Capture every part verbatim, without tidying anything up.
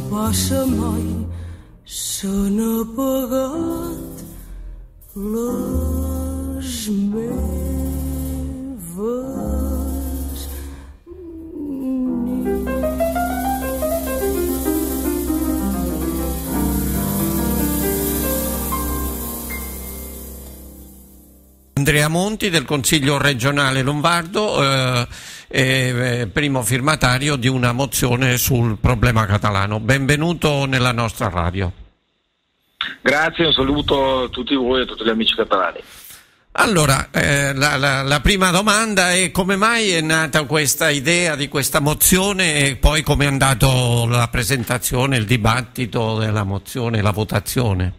passa mai se n'ha pagat les meves nits. Andrea Monti del Consiglio regionale lombardo, eh, eh, primo firmatario di una mozione sul problema catalano. Benvenuto nella nostra radio. Grazie, un saluto a tutti voi e a tutti gli amici catalani. Allora, eh, la, la, la prima domanda è: come mai è nata questa idea di questa mozione e poi come è andato la presentazione, il dibattito della mozione, la votazione?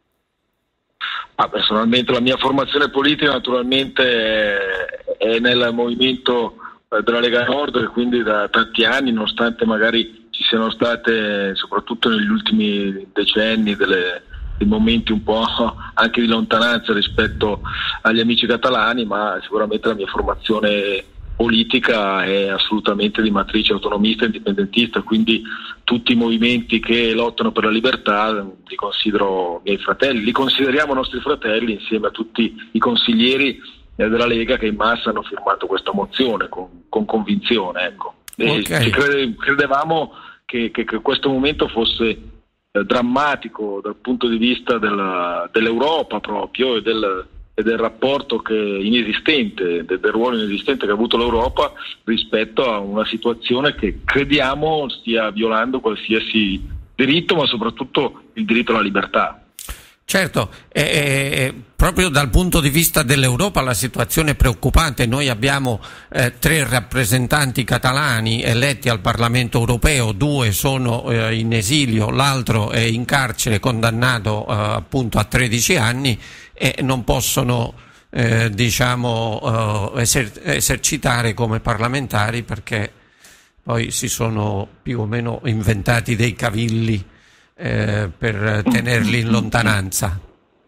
Ah, personalmente la mia formazione politica naturalmente è nel movimento della Lega Nord, e quindi da tanti anni, nonostante magari ci siano state, soprattutto negli ultimi decenni, delle, dei momenti un po' anche di lontananza rispetto agli amici catalani, ma sicuramente la mia formazione politica è assolutamente di matrice autonomista e indipendentista, quindi tutti i movimenti che lottano per la libertà li considero miei fratelli, li consideriamo nostri fratelli insieme a tutti i consiglieri della Lega che in massa hanno firmato questa mozione con, con convinzione, ecco. E Okay. crede, credevamo che, che, che questo momento fosse eh, drammatico dal punto di vista della, dell'Europa proprio e del e del rapporto che inesistente, del, del ruolo inesistente che ha avuto l'Europa rispetto a una situazione che crediamo stia violando qualsiasi diritto, ma soprattutto il diritto alla libertà. Certo, eh, proprio dal punto di vista dell'Europa la situazione è preoccupante. Noi abbiamo eh, tre rappresentanti catalani eletti al Parlamento europeo, due sono eh, in esilio, l'altro è in carcere condannato eh, appunto a tredici anni e non possono eh, diciamo eh, eser- esercitare come parlamentari perché poi si sono più o meno inventati dei cavilli Eh, per tenerli in lontananza.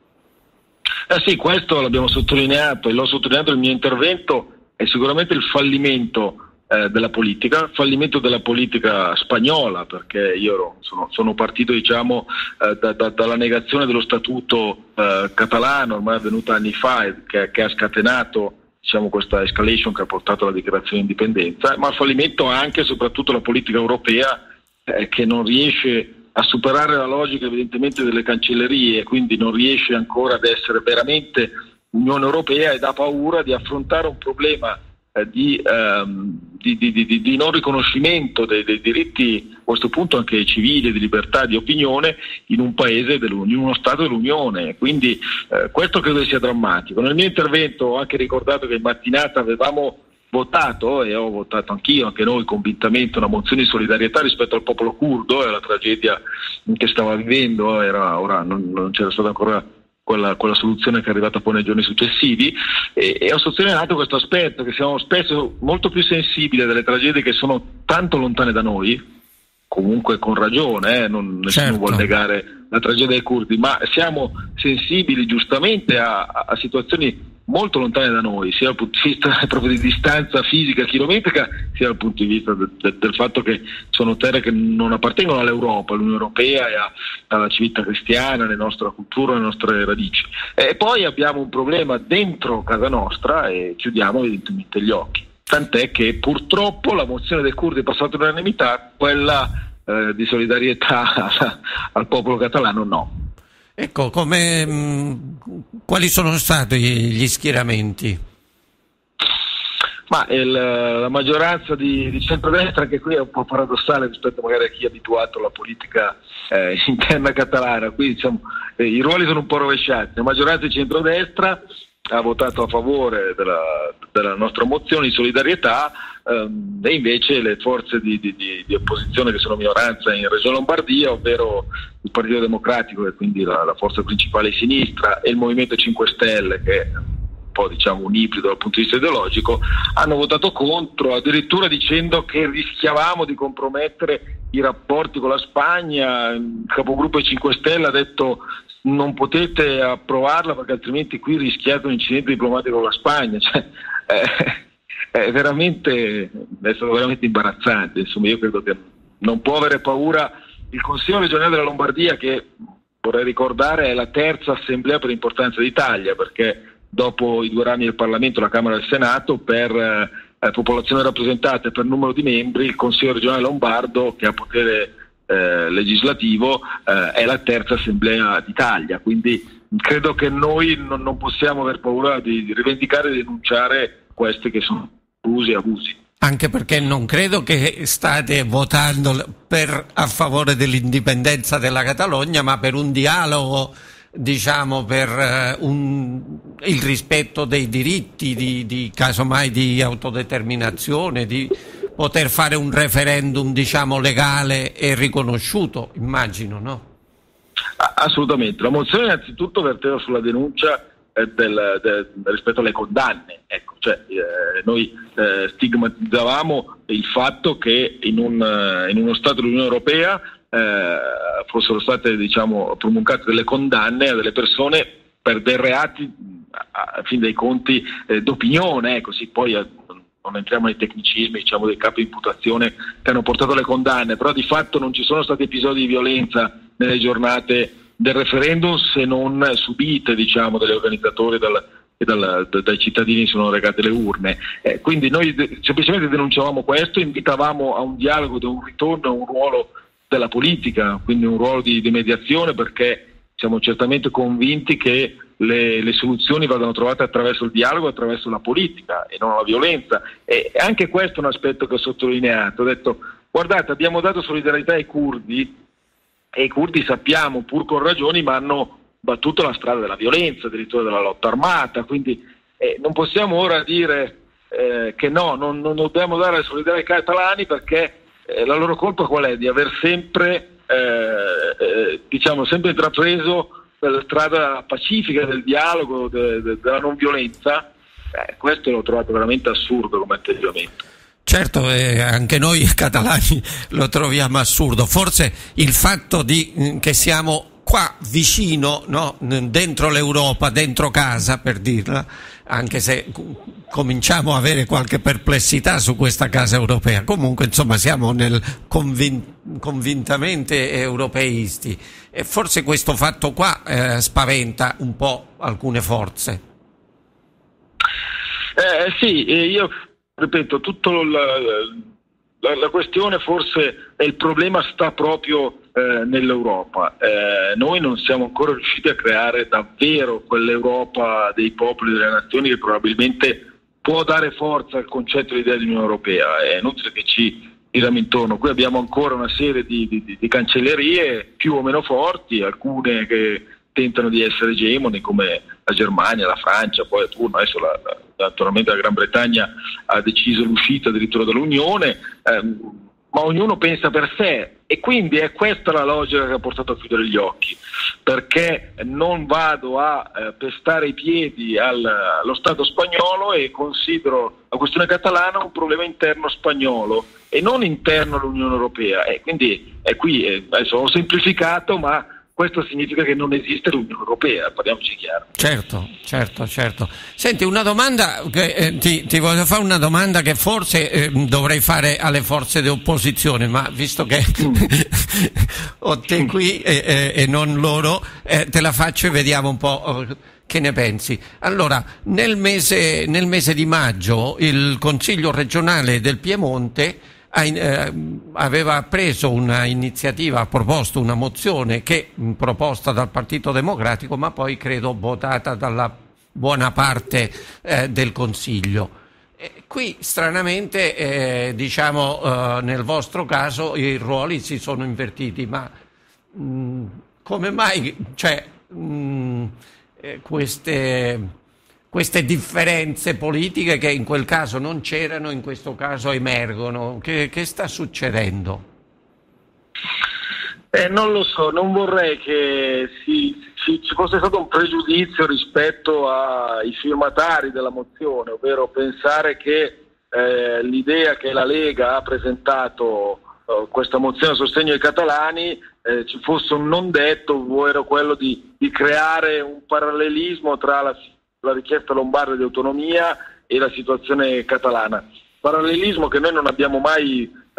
Eh sì, questo l'abbiamo sottolineato e l'ho sottolineato nel mio intervento, è sicuramente il fallimento eh, della politica, il fallimento della politica spagnola, perché io sono, sono partito diciamo eh, da, da, dalla negazione dello statuto eh, catalano, ormai avvenuta anni fa, che, che ha scatenato diciamo questa escalation che ha portato alla dichiarazione di indipendenza, ma il fallimento anche e soprattutto la politica europea eh, che non riesce a superare la logica evidentemente delle cancellerie, quindi non riesce ancora ad essere veramente Unione Europea ed ha paura di affrontare un problema eh, di, ehm, di, di, di, di non riconoscimento dei, dei diritti, a questo punto anche civili, di libertà di opinione in un paese, in uno Stato dell'Unione. Quindi eh, questo credo sia drammatico. Nel mio intervento ho anche ricordato che in mattinata avevamo votato, e ho votato anch'io, anche noi convintamente, una mozione di solidarietà rispetto al popolo curdo e alla tragedia che stava vivendo. Era, ora non, non c'era stata ancora quella, quella soluzione che è arrivata poi nei giorni successivi, e, e ho sottolineato questo aspetto, che siamo spesso molto più sensibili a delle tragedie che sono tanto lontane da noi, comunque con ragione, eh, non, nessuno Certo. vuole negare la tragedia dei curdi, ma siamo sensibili giustamente a, a, a situazioni molto lontane da noi, sia dal punto di vista proprio di distanza fisica chilometrica, sia dal punto di vista de, de, del fatto che sono terre che non appartengono all'Europa, all'Unione Europea e a, alla civiltà cristiana, alle nostre culture, alle nostre radici. E poi abbiamo un problema dentro casa nostra e chiudiamo evidentemente gli occhi. Tant'è che purtroppo la mozione dei curdi è passata all'unanimità, quella eh, di solidarietà al popolo catalano no. Ecco, come, mh, quali sono stati gli schieramenti? Ma il, la maggioranza di, di centrodestra, anche qui è un po' paradossale rispetto magari a chi è abituato alla politica eh, interna catalana, qui diciamo eh, i ruoli sono un po' rovesciati. La maggioranza di centrodestra ha votato a favore della, della nostra mozione di solidarietà, ehm, e invece le forze di, di, di, di opposizione che sono minoranza in Regione Lombardia, ovvero il Partito Democratico, che quindi la, la forza principale di sinistra, e il Movimento cinque Stelle, che è un po' diciamo un ibrido dal punto di vista ideologico, hanno votato contro, addirittura dicendo che rischiavamo di compromettere i rapporti con la Spagna. Il capogruppo dei cinque Stelle ha detto: non potete approvarla perché altrimenti qui rischiate un incidente diplomatico con la Spagna. Cioè, eh, è veramente, è stato veramente imbarazzante. Insomma, io credo che non può avere paura il Consiglio regionale della Lombardia, che vorrei ricordare è la terza assemblea per importanza d'Italia, perché dopo i due rami del Parlamento, la Camera e il Senato, per eh, popolazione rappresentata e per numero di membri, il Consiglio regionale lombardo, che ha potere eh, legislativo, eh, è la terza assemblea d'Italia, quindi credo che noi non, non possiamo aver paura di, di rivendicare e denunciare questi che sono abusi e abusi. Anche perché non credo che state votando per, a favore dell'indipendenza della Catalogna, ma per un dialogo, diciamo, per uh, un, il rispetto dei diritti, di, di casomai di autodeterminazione, di poter fare un referendum, diciamo, legale e riconosciuto, immagino, no? Assolutamente. La mozione innanzitutto verteva sulla denuncia eh, del, del, rispetto alle condanne. Ecco, cioè, eh, noi eh, stigmatizzavamo il fatto che in, un, in uno Stato dell'Unione Europea eh, fossero state, diciamo, promulgate delle condanne a delle persone per dei reati, a, a fin dei conti, eh, d'opinione. Ecco, sì, poi eh, non entriamo nei tecnicismi, diciamo, dei capi di imputazione che hanno portato alle condanne, però di fatto non ci sono stati episodi di violenza nelle giornate del referendum, se non subite, diciamo, dagli organizzatori dal, e dal, da, dai cittadini sono regate le urne. Eh, quindi noi de- semplicemente denunciavamo questo, invitavamo a un dialogo, a un ritorno a un ruolo della politica, quindi un ruolo di, di mediazione, perché siamo certamente convinti che le, le soluzioni vadano trovate attraverso il dialogo, attraverso la politica e non la violenza. E anche questo è un aspetto che ho sottolineato. Ho detto, guardate, abbiamo dato solidarietà ai curdi, e i curdi, sappiamo, pur con ragioni, ma hanno battuto la strada della violenza, addirittura della lotta armata, quindi eh, non possiamo ora dire eh, che no, non, non dobbiamo dare la solidarietà ai catalani, perché eh, la loro colpa qual è? Di aver sempre eh, eh, diciamo sempre intrapreso la strada pacifica del dialogo, de, de, della non violenza. Eh, questo l'ho trovato veramente assurdo come atteggiamento. Certo, eh, anche noi catalani lo troviamo assurdo. Forse il fatto di che siamo qua vicino, no? Dentro l'Europa, dentro casa, per dirla, anche se cominciamo a avere qualche perplessità su questa casa europea. Comunque, insomma, siamo nel convin- convintamente europeisti, e forse questo fatto qua eh, spaventa un po' alcune forze. Eh, sì, io ripeto, tutto la, la, la questione, forse è il problema sta proprio eh, nell'Europa. Eh, noi non siamo ancora riusciti a creare davvero quell'Europa dei popoli e delle nazioni che probabilmente può dare forza al concetto di idea di Unione Europea. È inutile che ci giriamo intorno. Qui abbiamo ancora una serie di, di, di cancellerie più o meno forti, alcune che tentano di essere egemoni, come la Germania, la Francia, poi a turno adesso la, la, naturalmente la Gran Bretagna ha deciso l'uscita addirittura dall'Unione, ehm, ma ognuno pensa per sé, e quindi è questa la logica che ha portato a chiudere gli occhi, perché non vado a eh, pestare i piedi al, allo Stato spagnolo e considero la questione catalana un problema interno spagnolo e non interno all'Unione Europea, e quindi è qui, eh, adesso ho semplificato, ma questo significa che non esiste l'Unione Europea, parliamoci chiaro. Certo, certo, certo. Senti, una domanda, che, eh, ti, ti voglio fare una domanda che forse eh, dovrei fare alle forze di opposizione, ma visto che mm. ho te qui e, e, e non loro, eh, te la faccio e vediamo un po' che ne pensi. Allora, nel mese, nel mese di maggio il Consiglio regionale del Piemonte Ha, eh, aveva preso una iniziativa, ha proposto una mozione che mh, proposta dal Partito Democratico, ma poi credo votata dalla buona parte eh, del Consiglio. E qui stranamente eh, diciamo eh, nel vostro caso i ruoli si sono invertiti, ma mh, come mai, cioè, mh, eh, queste queste differenze politiche che in quel caso non c'erano, in questo caso emergono? Che, che sta succedendo? Eh, non lo so, non vorrei che si, ci, ci fosse stato un pregiudizio rispetto ai firmatari della mozione, ovvero pensare che eh, l'idea che la Lega ha presentato eh, questa mozione a sostegno ai catalani eh, ci fosse un non detto, ovvero quello di, di creare un parallelismo tra la la richiesta lombarda di autonomia e la situazione catalana. Parallelismo che noi non abbiamo mai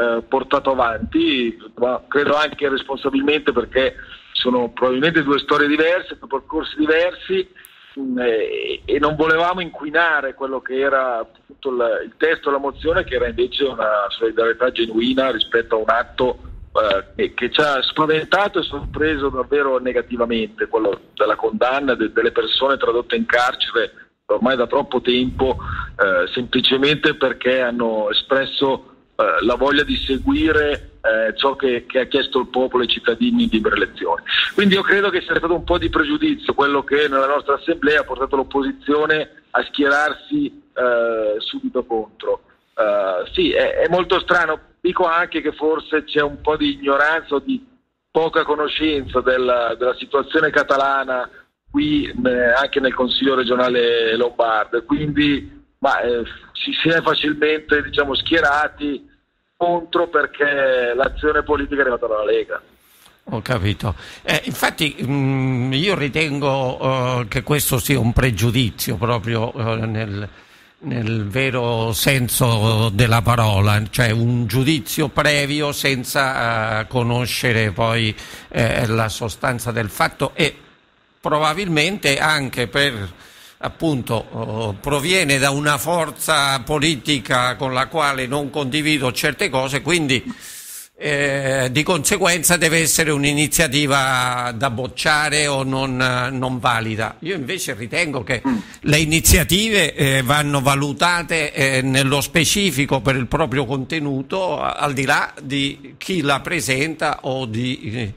eh, portato avanti, ma credo anche responsabilmente, perché sono probabilmente due storie diverse, due percorsi diversi, mh, e, e non volevamo inquinare quello che era appunto il, il testo della mozione, che era invece una solidarietà genuina rispetto a un atto eh, che ci ha spaventato e sorpreso davvero negativamente, quello della condanna de, delle persone tradotte in carcere ormai da troppo tempo, eh, semplicemente perché hanno espresso eh, la voglia di seguire eh, ciò che, che ha chiesto il popolo e i cittadini in libere elezioni. Quindi io credo che sia stato un po' di pregiudizio quello che nella nostra assemblea ha portato l'opposizione a schierarsi eh, subito contro. Uh, sì, è, è molto strano. Dico anche che forse c'è un po' di ignoranza o di poca conoscenza della, della situazione catalana qui eh, anche nel Consiglio regionale lombardo, quindi ma, eh, ci si è facilmente, diciamo, schierati contro, perché l'azione politica è arrivata dalla Lega. Ho capito. Eh, infatti mh, io ritengo uh, che questo sia un pregiudizio proprio uh, nel, nel vero senso della parola, cioè un giudizio previo senza uh, conoscere poi eh, la sostanza del fatto, e probabilmente anche per appunto uh, proviene da una forza politica con la quale non condivido certe cose, quindi eh, di conseguenza deve essere un'iniziativa da bocciare o non, non valida. Io invece ritengo che le iniziative eh, vanno valutate eh, nello specifico per il proprio contenuto, al di là di chi la presenta o di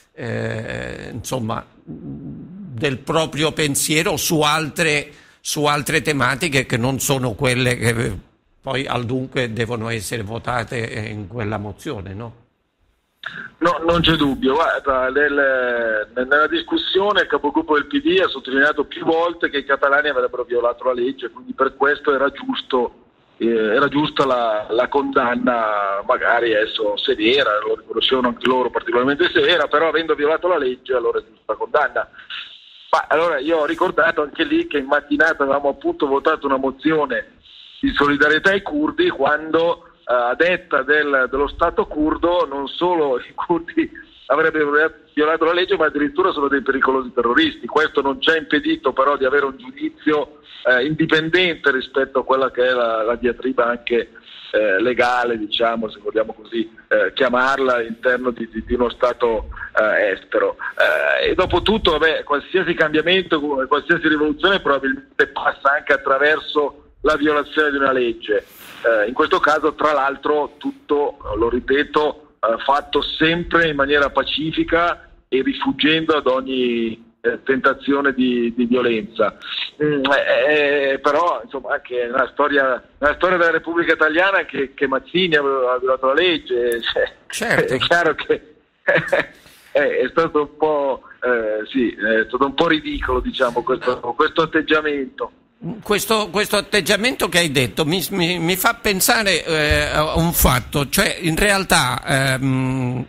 eh, insomma del proprio pensiero su altre, su altre tematiche che non sono quelle che poi al dunque devono essere votate in quella mozione, no? No, non c'è dubbio. Guarda, nel, nella discussione il capogruppo del P D ha sottolineato più volte che i catalani avrebbero violato la legge, quindi per questo era giusto eh, era giusta la, la condanna, magari adesso severa, lo riconoscevano anche loro particolarmente severa, però avendo violato la legge allora è giusta la condanna. Ma allora io ho ricordato anche lì che in mattinata avevamo appunto votato una mozione di solidarietà ai curdi, quando eh, a detta del, dello Stato curdo non solo i curdi avrebbero violato la legge, ma addirittura sono dei pericolosi terroristi. Questo non ci ha impedito però di avere un giudizio eh, indipendente rispetto a quella che è la, la diatriba anche eh, legale, diciamo, se vogliamo così eh, chiamarla, all'interno di, di, di uno Stato eh, estero. Eh, e dopo tutto, vabbè, qualsiasi cambiamento, qualsiasi rivoluzione probabilmente passa anche attraverso la violazione di una legge. Eh, in questo caso, tra l'altro, tutto, lo ripeto, eh, fatto sempre in maniera pacifica e rifuggendo ad ogni eh, tentazione di, di violenza. Mm, eh, eh, però, insomma, anche nella storia, nella storia della Repubblica Italiana che, che Mazzini aveva violato la legge, cioè, certo. È chiaro che è stato un po' eh, sì, è stato un po' ridicolo, diciamo, questo, questo atteggiamento. Questo, questo atteggiamento che hai detto mi, mi, mi fa pensare eh, a un fatto, cioè in realtà ehm,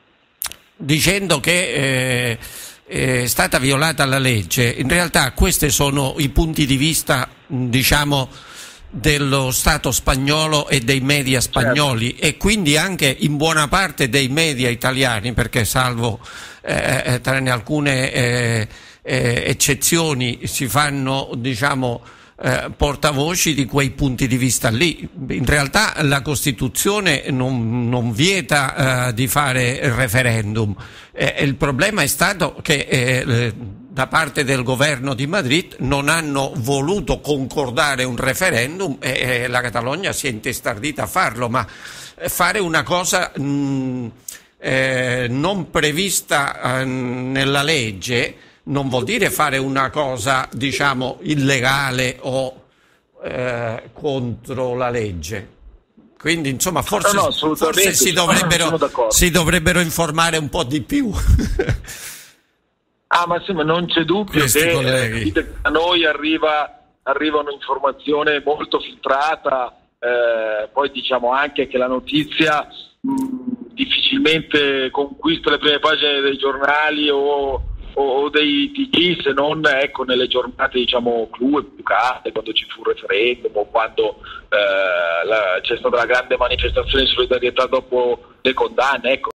dicendo che eh, è stata violata la legge, in realtà questi sono i punti di vista, diciamo, dello Stato spagnolo e dei media spagnoli, certo. E quindi anche in buona parte dei media italiani, perché salvo eh, tranne alcune eh, eh, eccezioni si fanno, diciamo, eh, portavoci di quei punti di vista lì. In realtà la Costituzione non, non vieta eh, di fare il referendum, eh, il problema è stato che eh, da parte del governo di Madrid non hanno voluto concordare un referendum e, e la Catalogna si è intestardita a farlo, ma fare una cosa mh, eh, non prevista eh, nella legge non vuol dire fare una cosa, diciamo, illegale o eh, contro la legge. Quindi, insomma, forse, no, no, forse si, dovrebbero, si dovrebbero informare un po' di più. Ah, ma sì, ma non c'è dubbio Questi che eh, a noi arriva, arriva un'informazione molto filtrata, eh, poi diciamo anche che la notizia mh, difficilmente conquista le prime pagine dei giornali o, o dei T G, se non ecco nelle giornate diciamo clou e più calde, quando ci fu il referendum o quando eh, la, c'è stata la grande manifestazione di solidarietà dopo le condanne, ecco.